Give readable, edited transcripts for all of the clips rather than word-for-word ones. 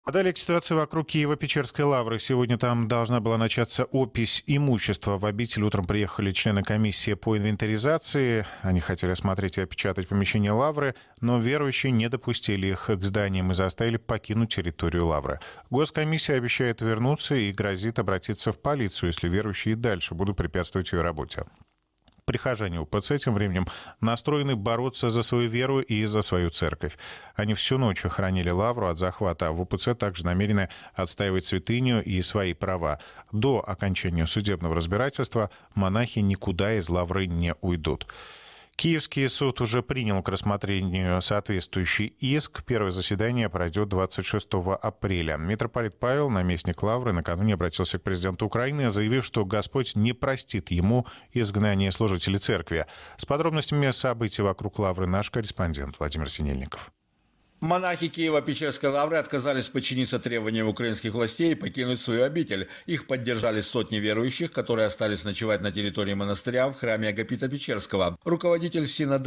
А далее к ситуации вокруг Киево-Печерской лавры. Сегодня там должна была начаться опись имущества. В обитель утром приехали члены комиссии по инвентаризации. Они хотели осмотреть и опечатать помещение лавры, но верующие не допустили их к зданиям и заставили покинуть территорию лавры. Госкомиссия обещает вернуться и грозит обратиться в полицию, если верующие и дальше будут препятствовать ее работе. Прихожане УПЦ тем временем настроены бороться за свою веру и за свою церковь. Они всю ночь охранили лавру от захвата, а в УПЦ также намерены отстаивать святыню и свои права. До окончания судебного разбирательства монахи никуда из лавры не уйдут. Киевский суд уже принял к рассмотрению соответствующий иск. Первое заседание пройдет 26 апреля. Митрополит Павел, наместник лавры, накануне обратился к президенту Украины, заявив, что Господь не простит ему изгнание служителей церкви. С подробностями событий вокруг лавры наш корреспондент Владимир Синельников. Монахи Киево-Печерской лавры отказались подчиниться требованиям украинских властей и покинуть свою обитель. Их поддержали сотни верующих, которые остались ночевать на территории монастыря в храме Агапита Печерского. Руководитель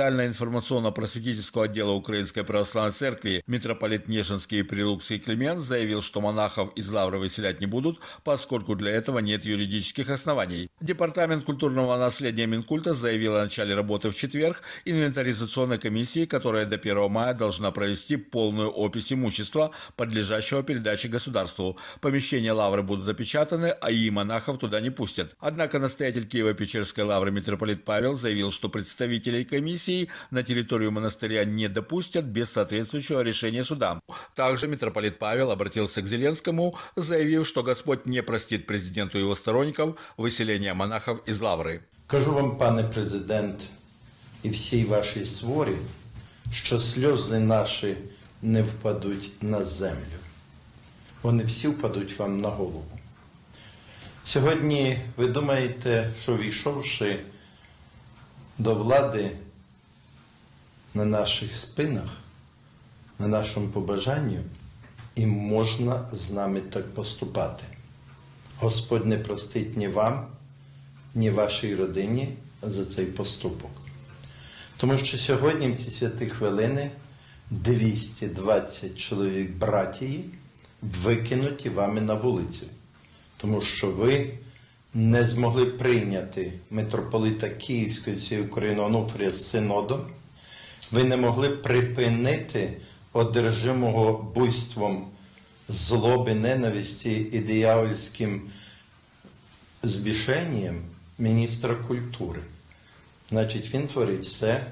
синодально-информационно-просветительского отдела Украинской Православной Церкви митрополит Нежинский и Прилукский Климент заявил, что монахов из лавры выселять не будут, поскольку для этого нет юридических оснований. Департамент культурного наследия Минкульта заявил о начале работы в четверг инвентаризационной комиссии, которая до 1 мая должна провести полную опись имущества, подлежащего передаче государству. Помещения лавры будут опечатаны, а и монахов туда не пустят. Однако настоятель Киево-Печерской лавры митрополит Павел заявил, что представителей комиссии на территорию монастыря не допустят без соответствующего решения суда. Также митрополит Павел обратился к Зеленскому, заявив, что Господь не простит президенту и его сторонников выселения монахов из лаври. Кажу вам, пане президент, і всій вашій сворі, що сльози наші не впадуть на землю. Вони всі впадуть вам на голову. Сьогодні ви думаєте, що війшовши до влади на наших спинах, на нашому побажанню, і можна з нами так поступати. Господь не простить ні вам, ні вашій родині за цей поступок. Тому що сьогодні в ці святі хвилини 220 чоловік братії викинуті вами на вулицю. Тому що ви не змогли прийняти митрополита Київської всієї України Онуфрія з синодом. Ви не могли припинити одержимого буйством злоби, ненависті і диявольським збішенням міністра культури. Значить, він творить все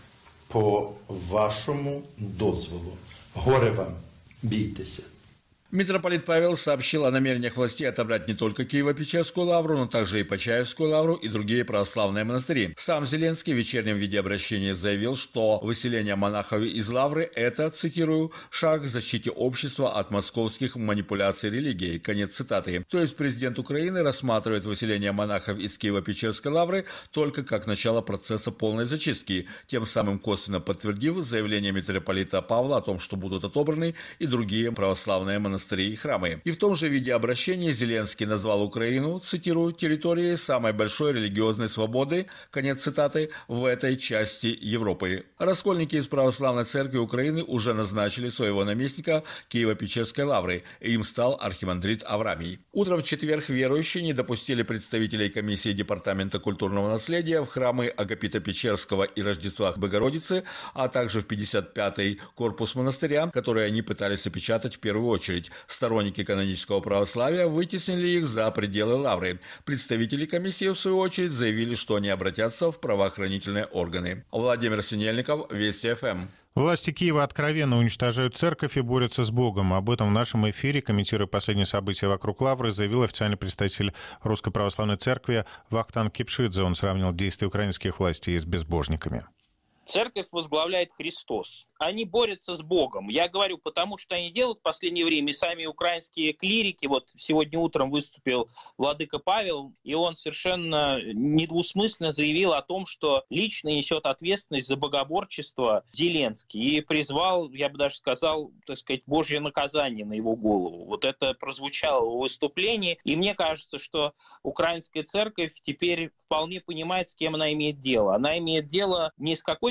по вашому дозволу. Горе вам, бійтеся. Митрополит Павел сообщил о намерениях властей отобрать не только Киево-Печерскую лавру, но также и Почаевскую лавру и другие православные монастыри. Сам Зеленский в вечернем виде обращения заявил, что выселение монахов из лавры – это, цитирую, «шаг к защите общества от московских манипуляций религией». Конец цитаты. То есть президент Украины рассматривает выселение монахов из Киево-Печерской лавры только как начало процесса полной зачистки, тем самым косвенно подтвердив заявление митрополита Павла о том, что будут отобраны и другие православные монастыри и храмы. И в том же виде обращения Зеленский назвал Украину, цитирую, территорией самой большой религиозной свободы, конец цитаты, в этой части Европы. Раскольники из Православной Церкви Украины уже назначили своего наместника Киево-Печерской лавры, и им стал архимандрит Аврамий. Утром в четверг верующие не допустили представителей комиссии Департамента культурного наследия в храмы Агапита Печерского и Рождества Богородицы, а также в 55-й корпус монастыря, который они пытались опечатать в первую очередь. Сторонники канонического православия вытеснили их за пределы лавры. Представители комиссии, в свою очередь, заявили, что они обратятся в правоохранительные органы. Владимир Синельников, Вести ФМ. Власти Киева откровенно уничтожают церковь и борются с Богом. Об этом в нашем эфире, комментируя последние события вокруг лавры, заявил официальный представитель Русской Православной Церкви Вахтанг Кипшидзе. Он сравнил действия украинских властей с безбожниками. Церковь возглавляет Христос. Они борются с Богом. Я говорю, потому что они делают в последнее время, и сами украинские клирики, вот сегодня утром выступил владыка Павел, и он совершенно недвусмысленно заявил о том, что лично несет ответственность за богоборчество Зеленский, и призвал, я бы даже сказал, так сказать, Божье наказание на его голову. Вот это прозвучало в выступлении, и мне кажется, что украинская церковь теперь вполне понимает, с кем она имеет дело. Она имеет дело не с какой-то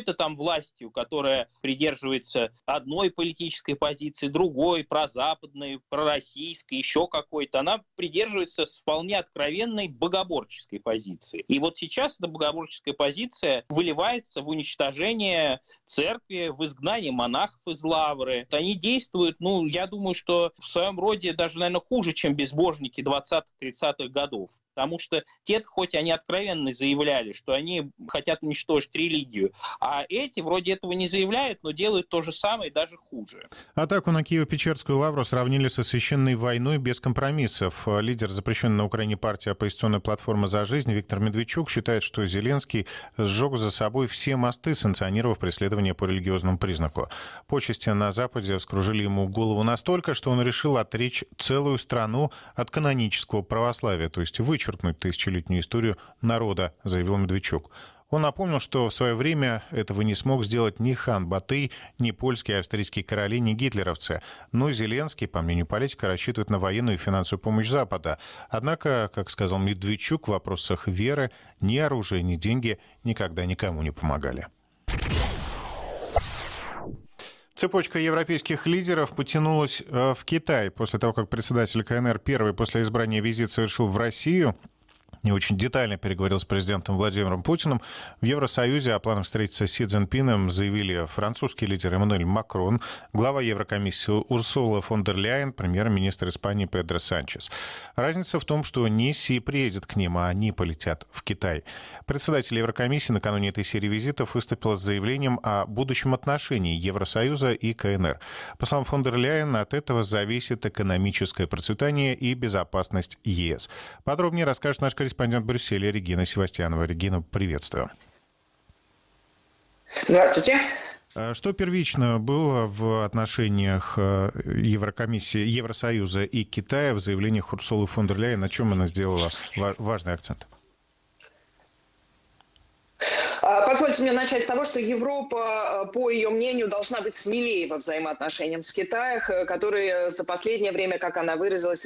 какой-то там властью, которая придерживается одной политической позиции, другой, прозападной, пророссийской, еще какой-то. Она придерживается с вполне откровенной богоборческой позиции. И вот сейчас эта богоборческая позиция выливается в уничтожение церкви, в изгнание монахов из лавры. Они действуют, я думаю, что в своем роде даже, наверное, хуже, чем безбожники 20-30-х годов. Потому что те, хоть они откровенно заявляли, что они хотят уничтожить религию, а эти вроде этого не заявляют, но делают то же самое и даже хуже. Атаку на Киево-Печерскую лавру сравнили со священной войной без компромиссов. Лидер запрещенной на Украине партии «Оппозиционная платформа за жизнь» Виктор Медведчук считает, что Зеленский сжег за собой все мосты, санкционировав преследование по религиозному признаку. Почести на Западе вскружили ему голову настолько, что он решил отречь целую страну от канонического православия, то есть вычеркнуть тысячелетнюю историю народа, заявил Медведчук. Он напомнил, что в свое время этого не смог сделать ни хан Батый, ни польские и австрийские короли, ни гитлеровцы. Но Зеленский, по мнению политика, рассчитывает на военную и финансовую помощь Запада. Однако, как сказал Медведчук, в вопросах веры ни оружие, ни деньги никогда никому не помогали. Цепочка европейских лидеров потянулась в Китай после того, как председатель КНР первый после избрания визит совершил в Россию. И очень детально переговорил с президентом Владимиром Путиным. В Евросоюзе о планах встретиться с Си Цзиньпином заявили французский лидер Эммануэль Макрон, глава Еврокомиссии Урсула фон дер Ляйен, премьер-министр Испании Педро Санчес. Разница в том, что не Си приедет к ним, а они полетят в Китай. Председатель Еврокомиссии накануне этой серии визитов выступил с заявлением о будущем отношении Евросоюза и КНР. По словам фон дер Ляйен, от этого зависит экономическое процветание и безопасность ЕС. Подробнее расскажет наш корреспондент в Брюсселе Регина Севастьянова. Регина, приветствую. Здравствуйте. Что первично было в отношениях Еврокомиссии, Евросоюза и Китая в заявлениях Урсулы фон дер Ляйен? На чем она сделала важный акцент? Позвольте мне начать с того, что Европа, по ее мнению, должна быть смелее во взаимоотношениях с Китаем, который за последнее время, как она выразилась,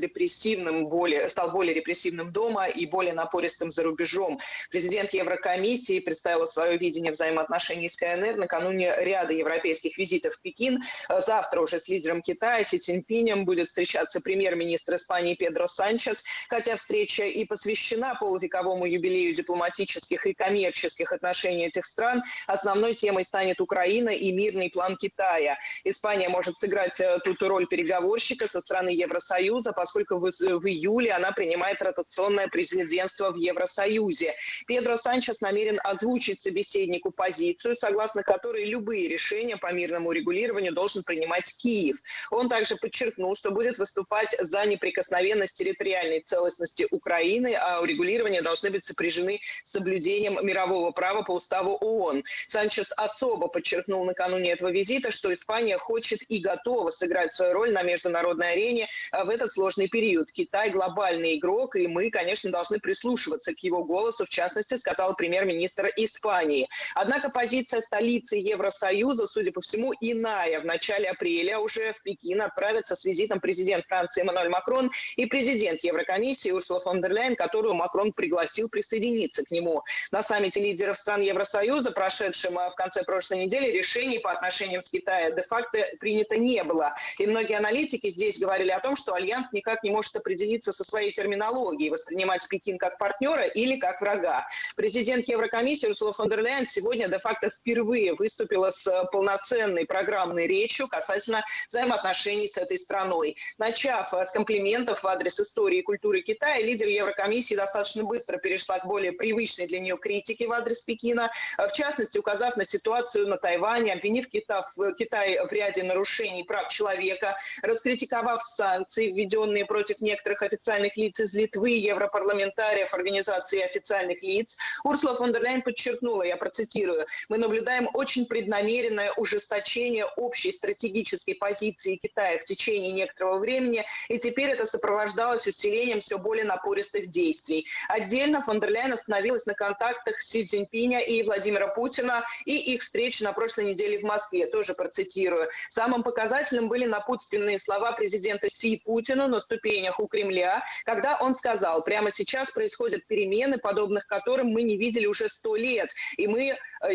стал более репрессивным дома и более напористым за рубежом. Президент Еврокомиссии представила свое видение взаимоотношений с КНР накануне ряда европейских визитов в Пекин. Завтра уже с лидером Китая Си Цзиньпинем будет встречаться премьер-министр Испании Педро Санчес, хотя встреча и посвящена полувековому юбилею дипломатических и коммерческих отношений этих стран, основной темой станет Украина и мирный план Китая. Испания может сыграть тут роль переговорщика со стороны Евросоюза, поскольку в июле она принимает ротационное президентство в Евросоюзе. Педро Санчес намерен озвучить собеседнику позицию, согласно которой любые решения по мирному урегулированию должен принимать Киев. Он также подчеркнул, что будет выступать за неприкосновенность территориальной целостности Украины, а урегулирования должны быть сопряжены с соблюдением мирового права по уставу ООН. Санчес особо подчеркнул накануне этого визита, что Испания хочет и готова сыграть свою роль на международной арене в этот сложный период. Китай – глобальный игрок, и мы, конечно, должны прислушиваться к его голосу, в частности, сказал премьер-министр Испании. Однако позиция столицы Евросоюза, судя по всему, иная. В начале апреля уже в Пекин отправятся с визитом президент Франции Эммануэль Макрон и президент Еврокомиссии Урсула фон дер Ляйен, которую Макрон пригласил присоединиться к нему. На саммите лидеров стран Евросоюза, прошедшем в конце прошлой недели, решений по отношениям с Китаем де-факто принято не было. И многие аналитики здесь говорили о том, что Альянс никак не может определиться со своей терминологией, воспринимать Пекин как партнера или как врага. Президент Еврокомиссии Урсула фон дер Ляйен сегодня де-факто впервые выступила с полноценной программной речью касательно взаимоотношений с этой страной. Начав с комплиментов в адрес истории и культуры Китая, лидер Еврокомиссии достаточно быстро перешла к более привычной для нее критике в адрес Пекина, в частности, указав на ситуацию на Тайване, обвинив Китай в ряде нарушений прав человека, раскритиковав санкции, введенные против некоторых официальных лиц из Литвы, европарламентариев, организаций и официальных лиц. Урсула фон дер Ляйен подчеркнула, я процитирую: «Мы наблюдаем очень преднамеренное ужесточение общей стратегической позиции Китая в течение некоторого времени, и теперь это сопровождалось усилением все более напористых действий». Отдельно фон дер Ляйен остановилась на контактах Си Цзиньпиня и Владимира Путина и их встречи на прошлой неделе в Москве. Тоже процитирую. Самым показательным были напутственные слова президента Си Путину на ступенях у Кремля, когда он сказал: прямо сейчас происходят перемены, подобных которым мы не видели уже 100 лет. И мы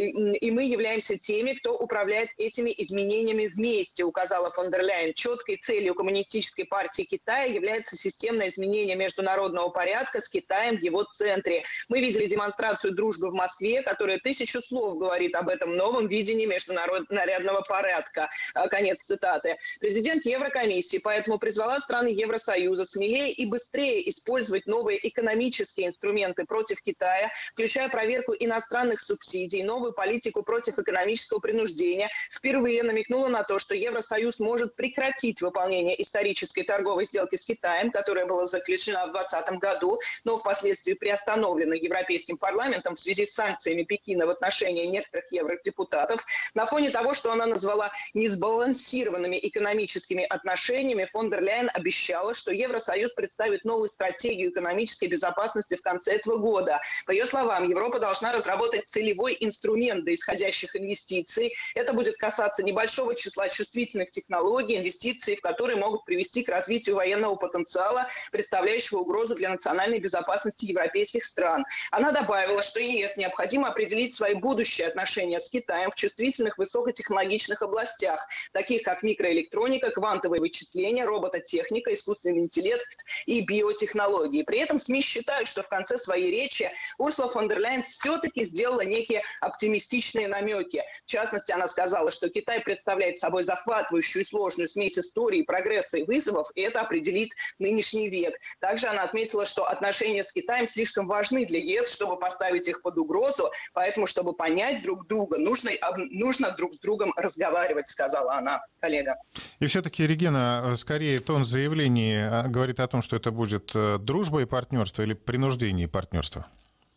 являемся теми, кто управляет этими изменениями вместе, указала фон дер Ляйен. Четкой целью Коммунистической партии Китая является системное изменение международного порядка с Китаем в его центре. Мы видели демонстрацию дружбы в Москве, которая 1000 слов говорит об этом новом видении международного порядка. Конец цитаты. Президент Еврокомиссии поэтому призвала страны Евросоюза смелее и быстрее использовать новые экономические инструменты против Китая, включая проверку иностранных субсидий, новую политику против экономического принуждения. Впервые намекнула на то, что Евросоюз может прекратить выполнение исторической торговой сделки с Китаем, которая была заключена в 2020 году, но впоследствии приостановлена Европейским парламентом в связи с санкциями Пекина в отношении некоторых евродепутатов. На фоне того, что она назвала несбалансированными экономическими отношениями, фон дер Ляйен обещала, что Евросоюз представит новую стратегию экономической безопасности в конце этого года. По ее словам, Европа должна разработать целевой инструмент для исходящих инвестиций. Это будет касаться небольшого числа чувствительных технологий, инвестиций в которые могут привести к развитию военного потенциала, представляющего угрозу для национальной безопасности европейских стран. Она добавила, что ЕС необходимо определить свои будущие отношения с Китаем в чувствительных высокотехнологичных областях, таких как микроэлектроника, квантовые вычисления, робототехника, искусственный интеллект и биотехнологии. При этом СМИ считают, что в конце своей речи Урсула фон дер Ляйен все-таки сделала некие оптимистичные намеки. В частности, она сказала, что Китай представляет собой захватывающую и сложную смесь истории, прогресса и вызовов, и это определит нынешний век. Также она отметила, что отношения с Китаем слишком важны для ЕС, чтобы поставить их под угрозу, поэтому, чтобы понять друг друга, нужно друг с другом разговаривать, сказала она, коллега. И все-таки, Регина, скорее тон заявления говорит о том, что это будет дружба и партнерство или принуждение и партнерство?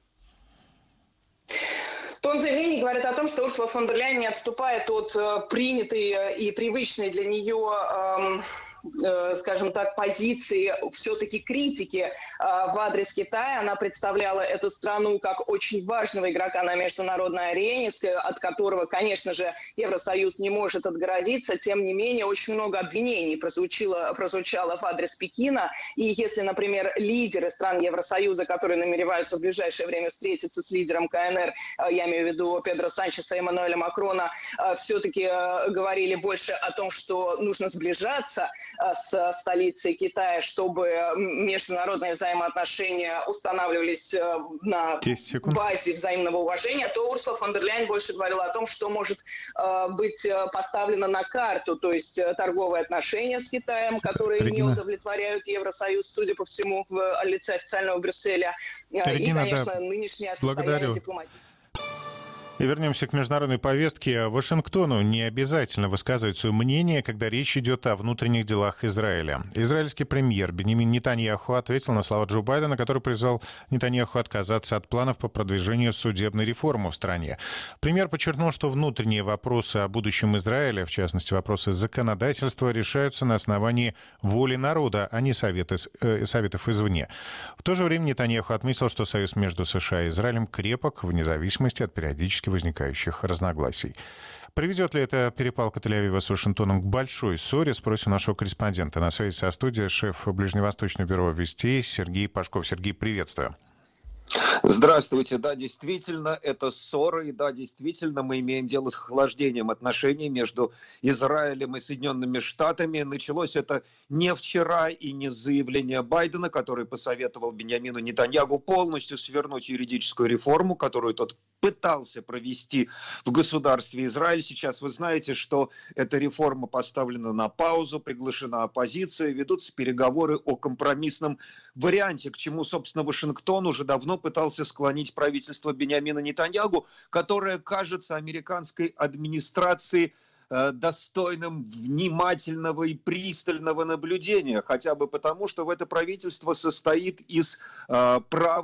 Тон заявлений говорит о том, что Урсула фон дер Ляйен не отступает от принятой и привычной для нее скажем так, позиции все-таки критики в адрес Китая. Она представляла эту страну как очень важного игрока на международной арене, от которого, конечно же, Евросоюз не может отгородиться. Тем не менее, очень много обвинений прозвучало в адрес Пекина. И если, например, лидеры стран Евросоюза, которые намереваются в ближайшее время встретиться с лидером КНР, я имею в виду Педро Санчеса и Эммануэля Макрона, все-таки говорили больше о том, что нужно сближаться с столицей Китая, чтобы международные взаимоотношения устанавливались на базе взаимного уважения, то Урсула фон дер Ляйен больше говорила о том, что может быть поставлено на карту, то есть торговые отношения с Китаем, которые не удовлетворяют Евросоюз, судя по всему, в лице официального Брюсселя, Регина, и, конечно, нынешнее состояние дипломатии. И вернемся к международной повестке. Вашингтону не обязательно высказывать свое мнение, когда речь идет о внутренних делах Израиля. Израильский премьер Биньямин Нетаньяху ответил на слова Джо Байдена, который призвал Нетаньяху отказаться от планов по продвижению судебной реформы в стране. Премьер подчеркнул, что внутренние вопросы о будущем Израиля, в частности вопросы законодательства, решаются на основании воли народа, а не советов извне. В то же время Нетаньяху отметил, что союз между США и Израилем крепок вне зависимости от периодически возникающих разногласий. Приведет ли эта перепалка Тель-Авива с Вашингтоном к большой ссоре, спросим нашего корреспондента. На связи со студией шеф Ближневосточного бюро «Вестей» Сергей Пашков. Сергей, приветствую. Здравствуйте. Да, действительно, это ссора, и да, действительно, мы имеем дело с охлаждением отношений между Израилем и Соединенными Штатами. Началось это не вчера и не с заявления Байдена, который посоветовал Биньямину Нетаньяху полностью свернуть юридическую реформу, которую тот пытался провести в государстве Израиль. Сейчас вы знаете, что эта реформа поставлена на паузу, приглашена оппозиция, ведутся переговоры о компромиссном варианте, к чему, собственно, Вашингтон уже давно пытался склонить правительство Биньямина Нетаньяху, которое кажется американской администрации достойным внимательного и пристального наблюдения, хотя бы потому, что в это правительство состоит из правых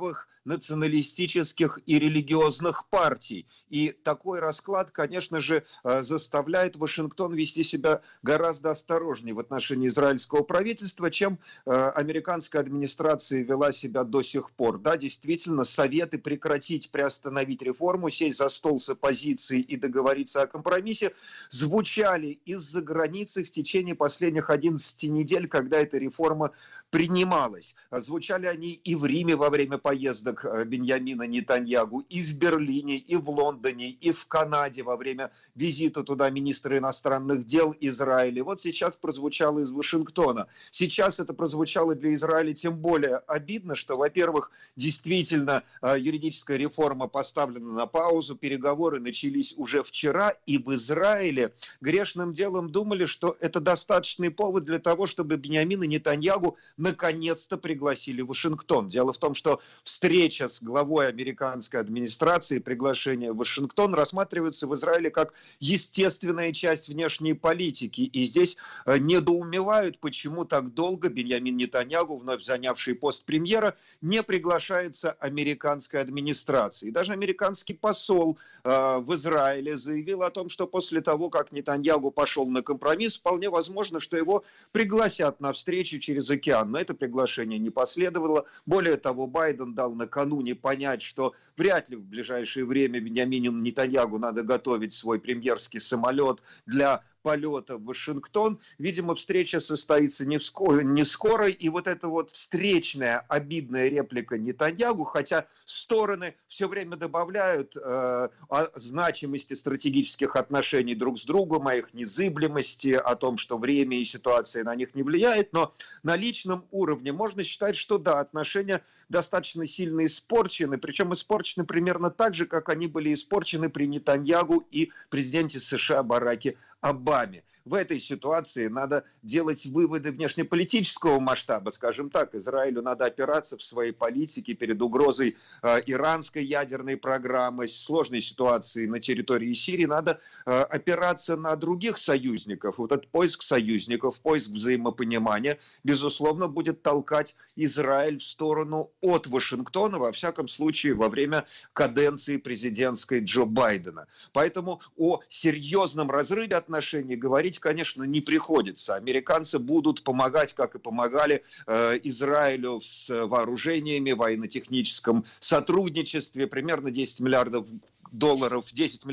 националистических и религиозных партий. И такой расклад, конечно же, заставляет Вашингтон вести себя гораздо осторожнее в отношении израильского правительства, чем американская администрация вела себя до сих пор. Да, действительно, советы прекратить, приостановить реформу, сесть за стол с оппозицией и договориться о компромиссе звучали из-за границы в течение последних 11 недель, когда эта реформа принималась. Звучали они и в Риме во время поездок Биньямина Нетаньяху, и в Берлине, и в Лондоне, и в Канаде во время визита туда министра иностранных дел Израиля. Вот сейчас прозвучало из Вашингтона. Сейчас это прозвучало для Израиля тем более обидно, что, во-первых, действительно юридическая реформа поставлена на паузу, переговоры начались уже вчера, и в Израиле грешным делом думали, что это достаточный повод для того, чтобы Биньямина Нетаньяху наконец-то пригласили в Вашингтон. Дело в том, что встреча с главой американской администрации, приглашение в Вашингтон рассматривается в Израиле как естественная часть внешней политики. И здесь недоумевают, почему так долго Биньямин Нетаньяху, вновь занявший пост премьера, не приглашается американской администрацией. Даже американский посол в Израиле заявил о том, что после того, как Нетаньяху пошел на компромисс, вполне возможно, что его пригласят на встречу через океан. Но это приглашение не последовало. Более того, Байден дал накануне понять, что вряд ли в ближайшее время Биньямину Нетаньяху надо готовить свой премьерский самолет для полета в Вашингтон. Видимо, встреча состоится не скоро. И вот эта вот встречная обидная реплика Нетаньяху, хотя стороны все время добавляют о значимости стратегических отношений друг с другом, о их незыблемости, о том, что время и ситуация на них не влияет, но на личном уровне можно считать, что да, отношения достаточно сильно испорчены, причем испорчены примерно так же, как они были испорчены при Нетаньяху и президенте США Бараке Обаме. В этой ситуации надо делать выводы внешнеполитического масштаба, скажем так. Израилю надо опираться в своей политике перед угрозой иранской ядерной программы, сложной ситуации на территории Сирии. Надо опираться на других союзников. Вот этот поиск союзников, поиск взаимопонимания, безусловно, будет толкать Израиль в сторону от Вашингтона, во всяком случае, во время каденции президентской Джо Байдена. Поэтому о серьезном разрыве отношений говорить, конечно, не приходится. Американцы будут помогать, как и помогали Израилю с вооружениями, военно-техническом сотрудничестве. Примерно 10 миллиардов долларов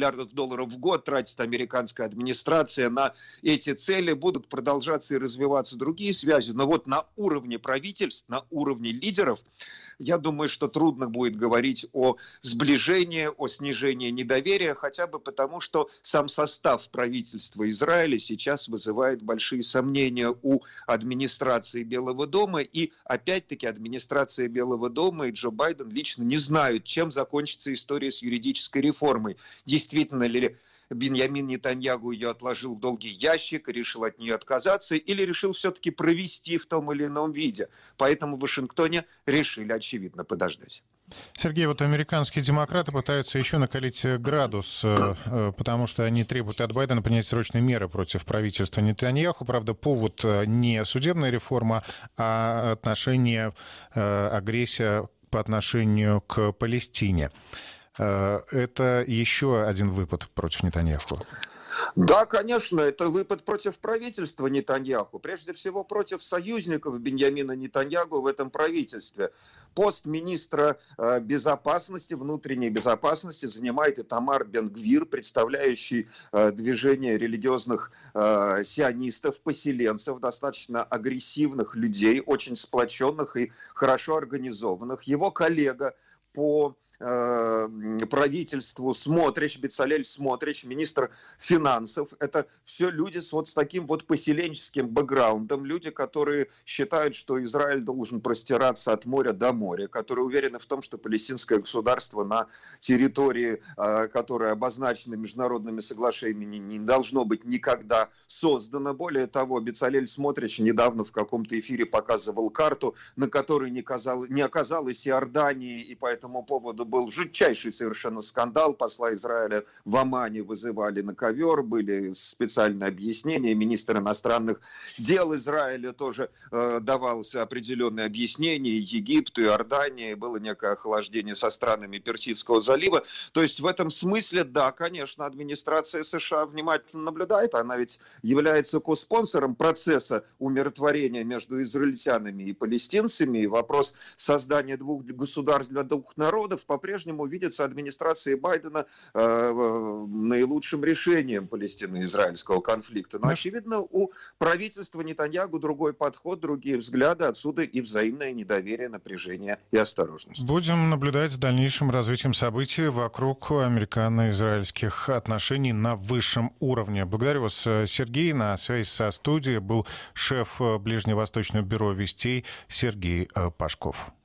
в год тратит американская администрация на эти цели. Будут продолжаться и развиваться другие связи. Но вот на уровне правительств, на уровне лидеров, я думаю, что трудно будет говорить о сближении, о снижении недоверия, хотя бы потому, что сам состав правительства Израиля сейчас вызывает большие сомнения у администрации Белого дома. И опять-таки администрация Белого дома и Джо Байден лично не знают, чем закончится история с юридической реформой. Действительно ли Биньямин Нетаньяху ее отложил в долгий ящик, решил от нее отказаться или решил все-таки провести в том или ином виде. Поэтому в Вашингтоне решили, очевидно, подождать. Сергей, вот американские демократы пытаются еще накалить градус, потому что они требуют от Байдена принять срочные меры против правительства Нетаньяху. Правда, повод не судебная реформа, а агрессия по отношению к Палестине. Это еще один выпад против Нетаньяху. Да, конечно, это выпад против правительства Нетаньяху, прежде всего против союзников Биньямина Нетаньяху в этом правительстве. Пост министра безопасности, внутренней безопасности занимает Итамар Бен-Гвир, представляющий движение религиозных сионистов, поселенцев, достаточно агрессивных людей, очень сплоченных и хорошо организованных. Его коллега по правительству Смотрич, Бецалель Смотрич, министр финансов. Это все люди с таким вот поселенческим бэкграундом, люди, которые считают, что Израиль должен простираться от моря до моря, которые уверены в том, что палестинское государство на территории, которая обозначена международными соглашениями, не должно быть никогда создано. Более того, Бецалель Смотрич недавно в каком-то эфире показывал карту, на которой не оказалось Иордании, и поэтому этому поводу был жутчайший совершенно скандал. Посла Израиля в Омане вызывали на ковер, были специальные объяснения. Министр иностранных дел Израиля тоже давал определенные объяснения. Египту, Иордании, было некое охлаждение со странами Персидского залива. То есть в этом смысле, да, конечно, администрация США внимательно наблюдает. Она ведь является коспонсором процесса умиротворения между израильтянами и палестинцами. И вопрос создания двух государств для двух народов по-прежнему видится администрацией Байдена наилучшим решением палестино-израильского конфликта. Но, очевидно, у правительства Нетаньяху другой подход, другие взгляды, отсюда и взаимное недоверие, напряжение и осторожность. Будем наблюдать за дальнейшим развитием событий вокруг американо-израильских отношений на высшем уровне. Благодарю вас, Сергей. На связи со студией был шеф Ближневосточного бюро вестей Сергей Пашков.